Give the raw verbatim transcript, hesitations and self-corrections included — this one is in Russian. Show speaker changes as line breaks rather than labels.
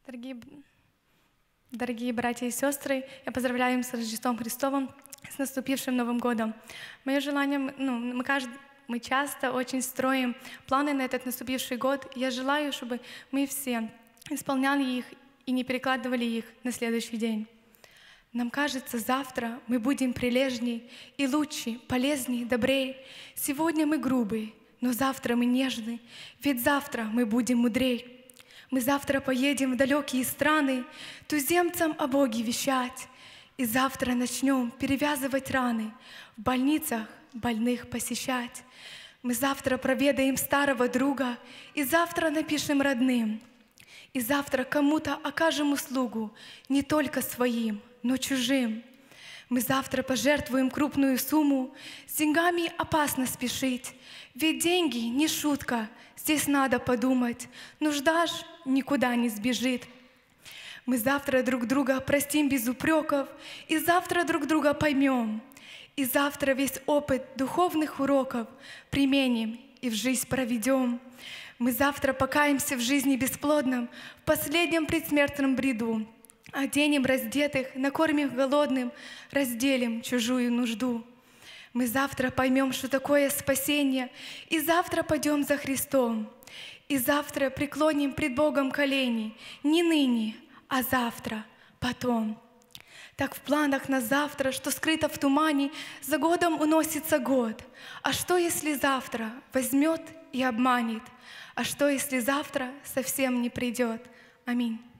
Дорогие, дорогие братья и сестры, я поздравляю им с Рождеством Христовым, с наступившим Новым годом. Мое желание, ну, мы, каждый, мы часто очень строим планы на этот наступивший год. Я желаю, чтобы мы все исполняли их и не перекладывали их на следующий день. Нам кажется, завтра мы будем прилежней и лучше, полезней, добрей. Сегодня мы грубые, но завтра мы нежны, ведь завтра мы будем мудрей. Мы завтра поедем в далекие страны, туземцам о Боге вещать, и завтра начнем перевязывать раны, в больницах больных посещать. Мы завтра проведаем старого друга, и завтра напишем родным, и завтра кому-то окажем услугу, не только своим, но чужим. Мы завтра пожертвуем крупную сумму, с деньгами опасно спешить, ведь деньги не шутка, здесь надо подумать, нужда ж никуда не сбежит. Мы завтра друг друга простим без упреков, и завтра друг друга поймем, и завтра весь опыт духовных уроков применим и в жизнь проведем. Мы завтра покаемся в жизни бесплодном, в последнем предсмертном бреду, оденем раздетых, накормим голодным, разделим чужую нужду. Мы завтра поймем, что такое спасение, и завтра пойдем за Христом, и завтра преклоним пред Богом колени, не ныне, а завтра, потом. Так в планах на завтра, что скрыто в тумане, за годом уносится год. А что, если завтра возьмет и обманет? А что, если завтра совсем не придет? Аминь.